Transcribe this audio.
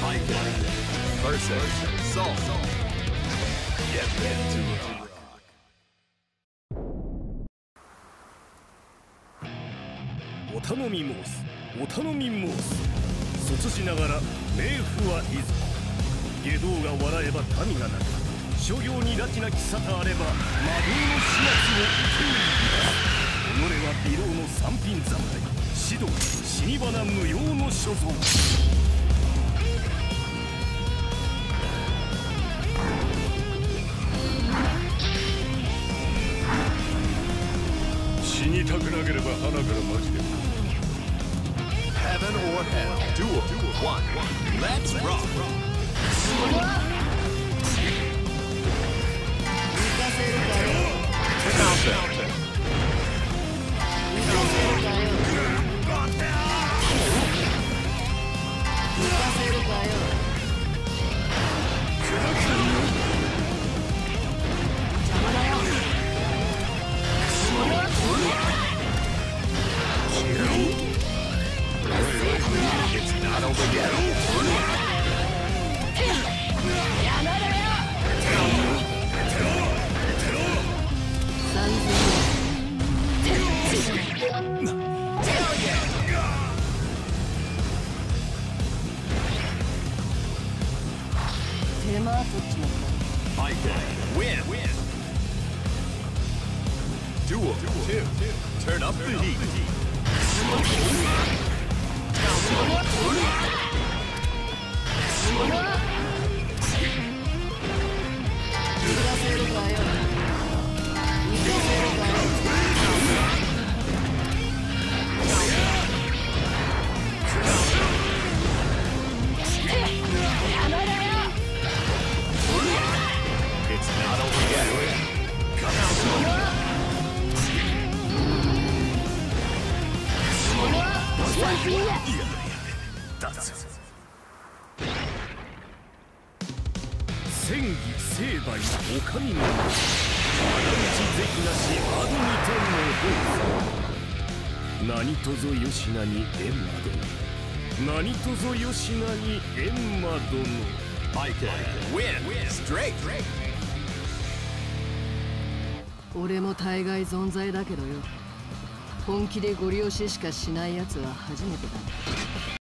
versus Soul. Get ready to rock. お頼み申す、お頼み申す。卒じながら冥府はいずこ。外道が笑えば民が鳴く。諸行に拉致なき沙汰あれば魔道の始末を受け入れ。己は微老の三品侍。指導死に花無用の所蔵。死にたくなければ花からマジで。 Heaven or hell, duel, one, let's rock. It's not over yet. Fight win. Duel 2. Turn up the heat. It's not over yet. That's 戦義成敗お上の仇討ち是非なしあどに天の宝。何とぞよしなに閻魔殿。何とぞよしなに閻魔殿。 Win straight. 俺も大概存在だけどよ。本気でご利用ししかしないやつは初めてだ。